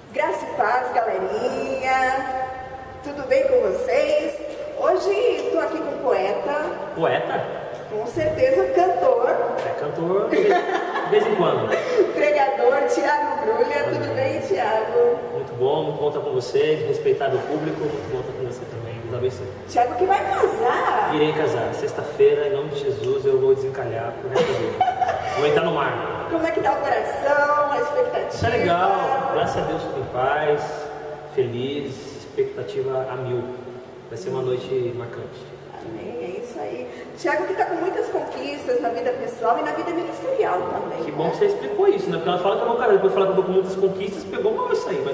Graça e paz, galerinha. Tudo bem com vocês? Hoje estou aqui com um poeta. Poeta? Com certeza cantor. É cantor de vez em quando. Pregador, Thiago Brulha. Tudo bem, Thiago? Muito bom estar com vocês, respeitar o público, muito bom estar com você também. Deus abençoe. Thiago que vai casar. Irei casar. Sexta-feira, em nome de Jesus, eu vou desencalhar por resto da vida. Vou entrar no mar. Como é que tá o coração, a expectativa? Tá legal, graças a Deus tudo em paz, feliz, expectativa a mil. Vai ser uma noite marcante. Amém, é isso aí. Thiago que tá com muitas conquistas na vida pessoal e na vida ministerial também. Que bom que você explicou isso, né? Porque ela fala que é uma cara, depois fala que eu tô com muitas conquistas, pegou mal isso aí. Mas...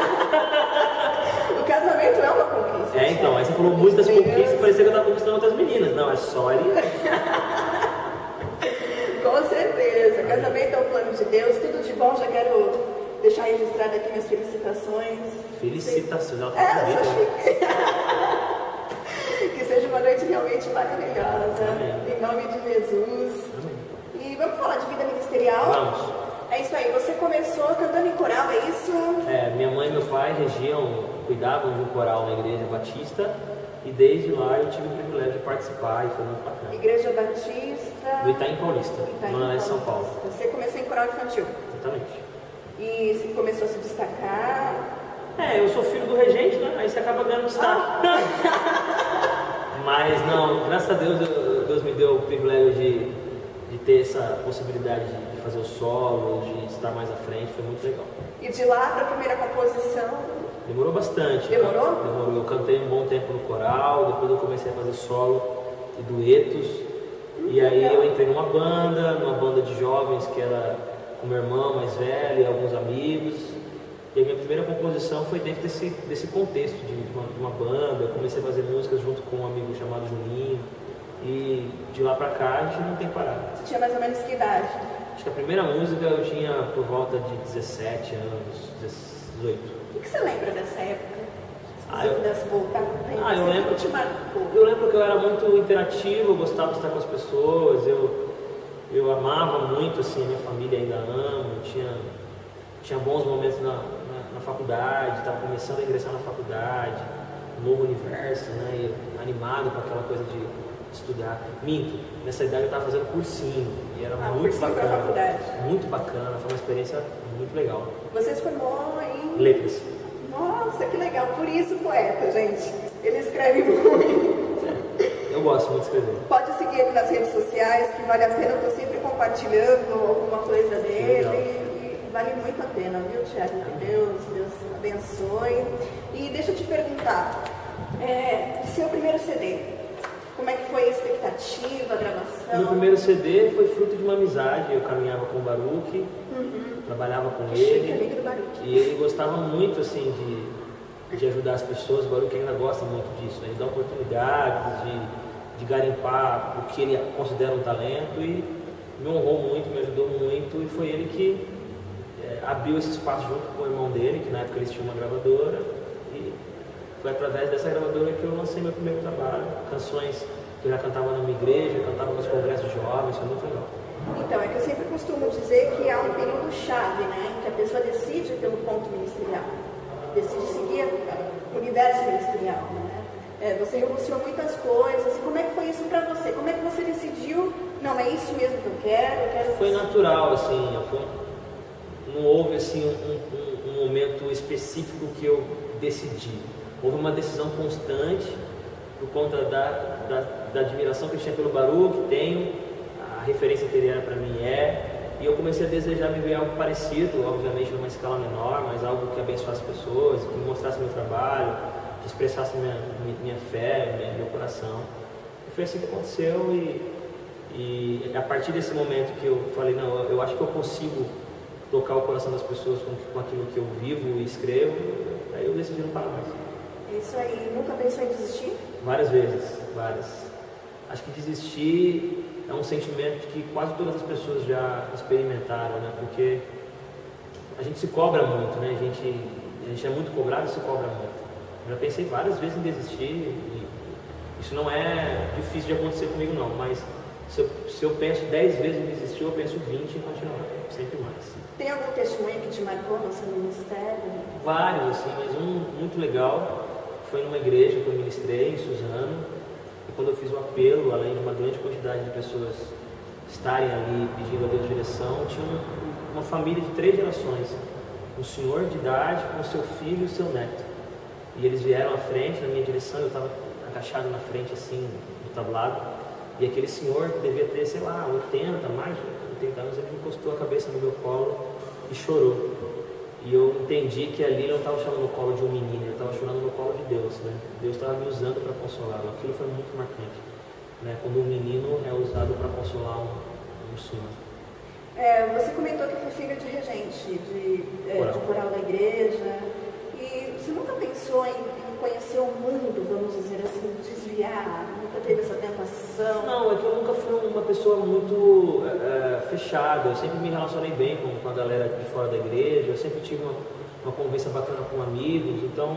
O casamento é uma conquista. É, então, aí você falou muitas conquistas, parecia que eu tava conquistando outras meninas. Não, é só ele. Com certeza, casamento é o plano de Deus, tudo de bom. Já quero deixar registrado aqui minhas felicitações. Felicitações, ela eu sou chique. Que seja uma noite realmente maravilhosa. Amém. Em nome de Jesus. Amém. E vamos falar de vida ministerial? Vamos. É isso aí, você começou cantando em coral, é isso? É, minha mãe e meu pai cuidavam de um coral na Igreja Batista. E desde lá eu tive o privilégio de participar e foi muito bacana. Igreja Batista Do Itaim Paulista, Zona Leste de São Paulo. Você começou em coral infantil. Exatamente. E você começou a se destacar? É, eu sou filho do regente, né? Aí você acaba ganhando destaque. Mas não, graças a Deus, Deus me deu o privilégio de ter essa possibilidade de fazer o solo, de estar mais à frente, foi muito legal. E de lá para a primeira composição? Demorou bastante. Demorou? Demorou. Eu cantei um bom tempo no coral, depois eu comecei a fazer solo e duetos. E aí eu entrei numa banda de jovens que era com meu irmão mais velho e alguns amigos. E a minha primeira composição foi dentro desse contexto de uma banda. Eu comecei a fazer músicas junto com um amigo chamado Juninho. E de lá pra cá a gente não tem parado. Você tinha mais ou menos que idade? Acho que a primeira música eu tinha por volta de 17 anos, 18. O que você lembra dessa época? Se você pudesse voltar no tempo, eu lembro. te marcou? Eu lembro que eu era muito interativo, eu gostava de estar com as pessoas, eu amava muito, assim, a minha família ainda amo, tinha bons momentos na faculdade, estava começando a ingressar na faculdade, um novo universo, né, e animado com aquela coisa de estudar. Minto, nessa idade eu estava fazendo cursinho, e era muito bacana, muito bacana, foi uma experiência muito legal. Você se formou em... Letras. Nossa, que legal, por isso poeta, gente, ele escreve muito. Eu gosto muito de escrever. Pode seguir ele nas redes sociais, que vale a pena, eu estou sempre compartilhando alguma coisa dele. Vale muito a pena, viu, Thiago? Que Deus abençoe. E deixa eu te perguntar, seu primeiro CD, como é que foi a expectativa, a gravação? Meu primeiro CD foi fruto de uma amizade, eu caminhava com o Baruch, trabalhava com ele, amigo do Baruch. E ele gostava muito, assim, de ajudar as pessoas. O Baruch ainda gosta muito disso, né? Ele dá oportunidades de garimpar o que ele considera um talento, e me honrou muito, me ajudou muito, e foi ele que abriu esse espaço junto com o irmão dele, que na época eles tinham uma gravadora, e foi através dessa gravadora que eu lancei meu primeiro trabalho, canções que eu já cantava na minha igreja, cantava nos congressos de jovens, foi muito legal. Então, é que eu sempre costumo dizer que há um período chave, né, que a pessoa decide pelo ponto ministerial, decide seguir o universo ministerial, né? Você renunciou muitas coisas, e como é que foi isso para você? Como é que você decidiu, não, é isso mesmo que eu quero Foi natural, assim, não houve assim um momento específico que eu decidi. Houve uma decisão constante por conta da admiração que eu tinha pelo Baruch, que tenho, a referência que ele era para mim e eu comecei a desejar viver algo parecido, obviamente numa escala menor, mas algo que abençoasse pessoas, que mostrasse meu trabalho, que expressasse minha fé, meu coração. E foi assim que aconteceu, e a partir desse momento que eu falei, não, eu acho que eu consigo tocar o coração das pessoas com aquilo que eu vivo e escrevo, aí eu decidi não parar mais. Isso aí, nunca pensou em desistir? Várias vezes, várias. Acho que desistir é um sentimento que quase todas as pessoas já experimentaram, né? Porque a gente se cobra muito, né? A gente é muito cobrado e se cobra muito. Eu já pensei várias vezes em desistir, e isso não é difícil de acontecer comigo não, mas se eu penso 10 vezes em desistir, eu penso 20 em continuar, sempre mais. Tem algum testemunho que te marcou no seu ministério? vários, assim, mas um muito legal foi numa igreja que eu ministrei, em Suzano, e quando eu fiz o apelo, além de uma grande quantidade de pessoas estarem ali pedindo a Deus direção, tinha uma família de 3 gerações, um senhor de idade com seu filho e seu neto. E eles vieram à frente, na minha direção, eu estava agachado na frente, assim, do tablado, e aquele senhor, que devia ter, sei lá, 80, mais de 80 anos, ele encostou a cabeça no meu colo e chorou. E eu entendi que ali ele não estava chorando no colo de um menino, ele estava chorando no colo de Deus, né? Deus estava me usando para consolá-lo. Aquilo foi muito marcante, né? Quando um menino é usado para consolar um senhor. Você comentou que foi filho de regente, de coral da igreja, e você nunca pensou em conhecer o mundo, vamos dizer assim, desviar? Nunca teve essa tentação? Não, é que eu nunca fui uma pessoa muito fechada. Eu sempre me relacionei bem com a galera de fora da igreja, eu sempre tive uma convivência bacana com amigos, então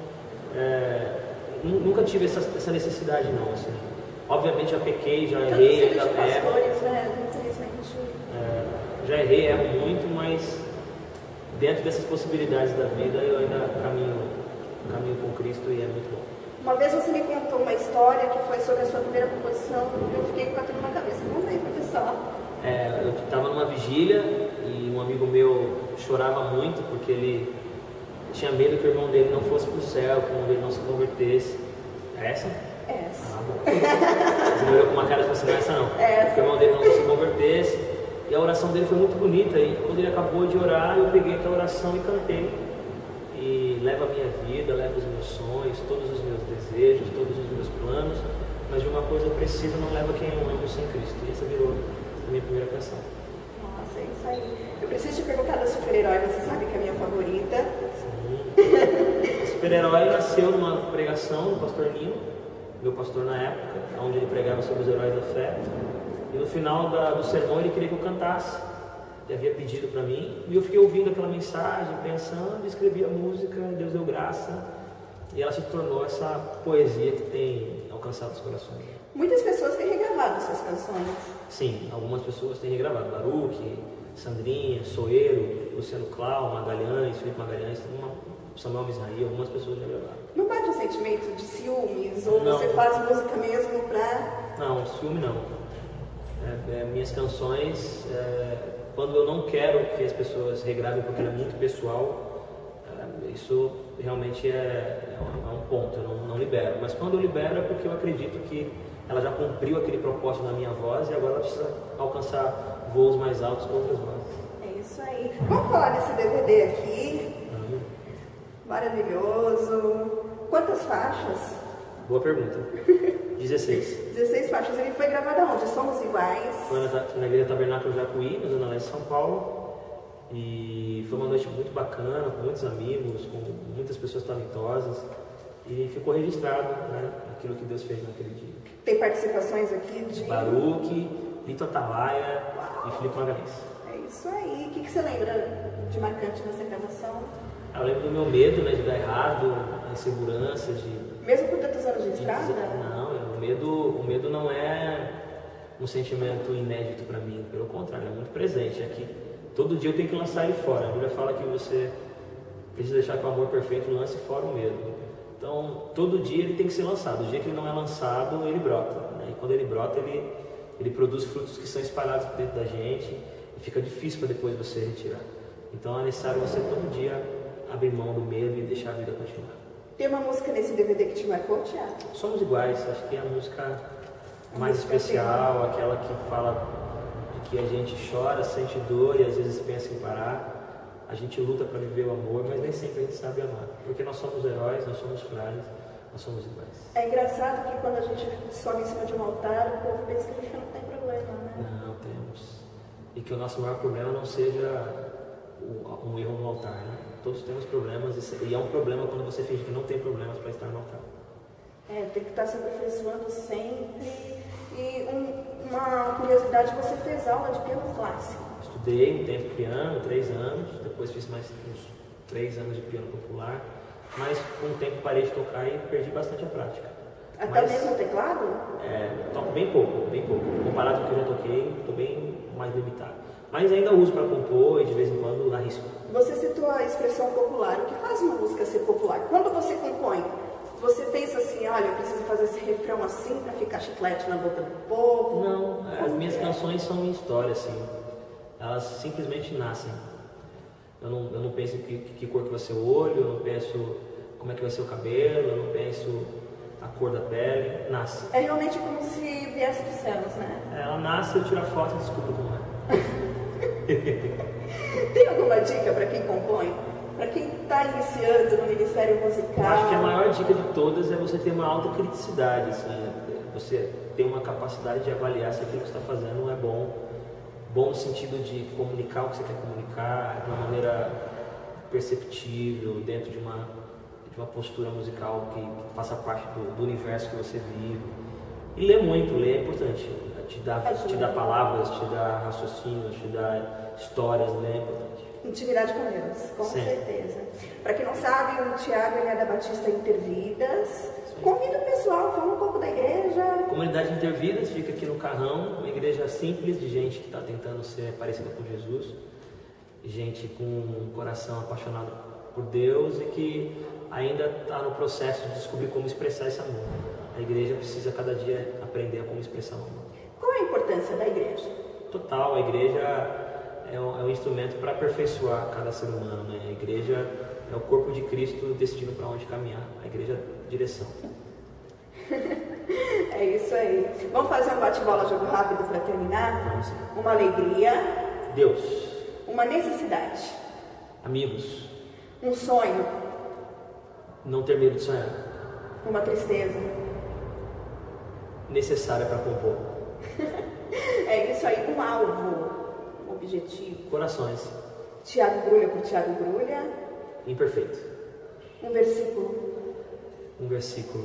nunca tive essa necessidade não, assim. Obviamente já pequei, já errei, ainda pastores, infelizmente. Já errei, erro muito, mas dentro dessas possibilidades da vida eu ainda caminho com Cristo e é muito bom. Uma vez você me contou uma história que foi sobre a sua primeira composição e eu fiquei com aquilo na cabeça. Vamos aí, professor. Eu estava numa vigília e um amigo meu chorava muito porque ele tinha medo que o irmão dele não fosse para o céu, que o irmão dele não se convertesse. É essa? É essa. Ah, bom. Você me olhou com uma cara de assim, não é essa não. Que o irmão dele não se convertesse. E a oração dele foi muito bonita. E quando ele acabou de orar, eu peguei aquela oração e cantei. E leva a minha vida, leva os meus sonhos, todos os meus desejos, todos os meus planos. Mas de uma coisa precisa, não leva quem eu amo sem Cristo. E essa virou a minha primeira canção. Nossa, é isso aí. Eu preciso te perguntar da Super-Herói, você sabe que é a minha favorita. Sim. A Super-Herói nasceu numa pregação do pastor Nino, meu pastor na época, onde ele pregava sobre os heróis da fé. E no final do sermão ele queria que eu cantasse. Ele havia pedido para mim, e eu fiquei ouvindo aquela mensagem, pensando, escrevi a música, Deus deu graça, e ela se tornou essa poesia que tem alcançado os corações. Muitas pessoas têm regravado suas canções. Sim, algumas pessoas têm regravado. Baruch, Sandrinha, Soeiro, Luciano Clau, Magalhães, Felipe Magalhães, Samuel Misraí, algumas pessoas já gravaram. Não bate um sentimento de ciúmes? Ou não. Você faz música mesmo pra... Não, ciúme não. Minhas canções, quando eu não quero que as pessoas regravem porque é muito pessoal, isso realmente é um ponto, eu não libero. Mas quando eu libero é porque eu acredito que ela já cumpriu aquele propósito na minha voz e agora ela precisa alcançar voos mais altos com outras vozes. É isso aí. Vamos falar desse DVD aqui. Maravilhoso. Quantas faixas? Boa pergunta. 16. 16 faixas. Ele foi gravado aonde? Somos Iguais? Foi na Igreja Tabernáculo Jacuí, na Zona Leste de São Paulo. E foi uma noite muito bacana, com muitos amigos, com muitas pessoas talentosas. E ficou registrado, né, aquilo que Deus fez naquele dia. Tem participações aqui de... Baruch, Lito Atalaia e Felipe Magalhães. É isso aí. O que você lembra de marcante nessa gravação? Eu lembro do meu medo, né, de dar errado, a insegurança, de... Mesmo com tantos anos de estrada? Não, o medo não é um sentimento inédito para mim, pelo contrário, é muito presente. É que todo dia eu tenho que lançar ele fora. A Bíblia fala que você precisa deixar que o amor perfeito lance fora o medo. Então, todo dia ele tem que ser lançado. O dia que ele não é lançado, ele brota, né? E quando ele brota, ele produz frutos que são espalhados dentro da gente e fica difícil para depois você retirar. Então, é necessário você todo dia abrir mão do medo e deixar a vida continuar. Tem uma música nesse DVD que te marcou, Thiago? Somos Iguais, acho que é a música mais especial, aquela que fala de que a gente chora, sente dor e às vezes pensa em parar. A gente luta para viver o amor, mas nem sempre a gente sabe amar. Porque nós somos heróis, nós somos frágeis, nós somos iguais. É engraçado que quando a gente sobe em cima de um altar, o povo pensa que a gente não tem problema, né? Não, temos. E que o nosso maior problema não seja um erro no altar, né? Todos temos problemas e é um problema quando você finge que não tem problemas para estar no altar. Tem que estar se aperfeiçoando sempre. E uma curiosidade, você fez aula de piano clássico. Estudei um tempo piano, 3 anos, depois fiz mais uns 3 anos de piano popular, mas com o tempo parei de tocar e perdi bastante a prática. Até mesmo o teclado? Toco bem pouco. Comparado com o que eu já toquei, estou bem mais limitado. Mas ainda uso para compor e de vez em quando arrisco. Você citou a expressão popular. O que faz Você pensa assim, olha, eu preciso fazer esse refrão assim para ficar chiclete na boca do povo? Não, as minhas canções são minha história, assim. Elas simplesmente nascem. Eu não penso que cor que vai ser o olho, eu não penso como é que vai ser o cabelo, eu não penso a cor da pele, nasce. É realmente como se viesse dos céus, né? Ela nasce, eu tiro a foto e desculpa como é. Tem alguma dica para quem compõe? Para quem está iniciando no ministério musical? Eu acho que a maior dica de todas é você ter uma autocriticidade, assim, você ter uma capacidade de avaliar se aquilo que você está fazendo é bom no sentido de comunicar o que você quer comunicar de uma maneira perceptível, dentro de uma postura musical que faça parte do universo que você vive. E ler muito, ler é importante. Te dá palavras, te dá raciocínios, te dá histórias, ler é importante. Intimidade com Deus, com certeza. Para quem não sabe, o Thiago ele é da Batista Intervidas. Convida o pessoal, fala um pouco da igreja. Comunidade Intervidas fica aqui no Carrão, uma igreja simples de gente que está tentando ser parecida com Jesus, gente com um coração apaixonado por Deus e que ainda está no processo de descobrir como expressar esse amor. A igreja precisa cada dia aprender a como expressar o amor. Qual é a importância da igreja? Total, a igreja é um instrumento para aperfeiçoar cada ser humano, né? A igreja é o corpo de Cristo decidindo para onde caminhar. A igreja é direção. É isso aí. Vamos fazer um bate-bola, jogo rápido para terminar? Vamos sim. Uma alegria. Deus. Uma necessidade. Amigos. Um sonho. Não ter medo de sonhar. Uma tristeza. Necessária para compor. É isso aí. Um alvo. Um objetivo. Corações. Tiago Grulha por Tiago Grulha. Imperfeito. Um versículo. Um versículo.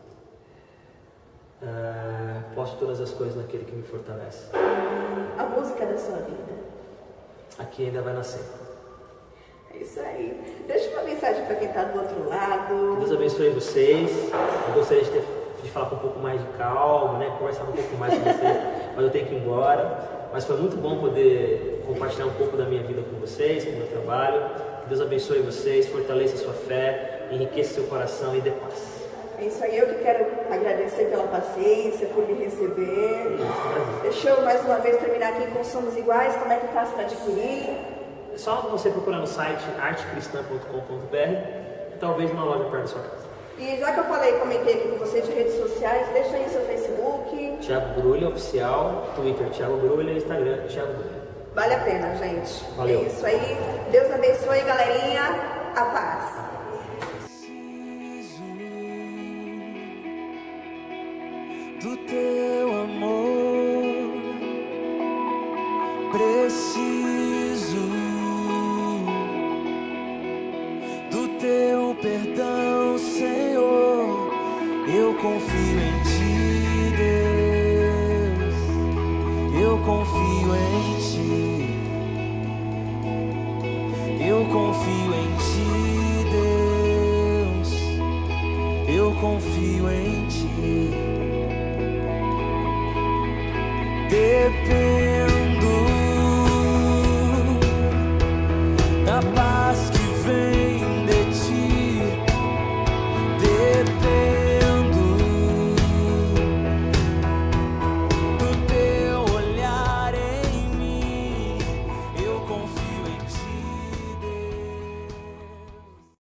Posso todas as coisas naquele que me fortalece. A música da sua vida. Aqui ainda vai nascer. É isso aí. Deixa uma mensagem para quem está do outro lado. Que Deus abençoe vocês. Eu gostaria de falar com um pouco mais de calma, né? Conversar um pouco mais com vocês, mas eu tenho que ir embora. Mas foi muito bom poder compartilhar um pouco da minha vida com vocês, com o meu trabalho. Que Deus abençoe vocês, fortaleça a sua fé, enriqueça seu coração e dê paz. É isso aí, eu que quero agradecer pela paciência, por me receber. Deixa eu mais uma vez terminar aqui com Somos Iguais, como é que faz para adquirir? É só você procurar no site artecristã.com.br e talvez uma loja perto da sua casa. E já que eu comentei aqui com você de redes sociais, deixa aí seu Facebook. Thiago Grulha Oficial, Twitter Thiago Grulha, Instagram Thiago Grulha. Vale a pena, gente. Valeu. É isso aí. Deus abençoe, galerinha. A paz. Do teu amor, preciso do teu perdão, Senhor. Eu confio em ti, Deus. Eu confio em ti. Eu confio em ti, Deus. Eu confio em ti. Depende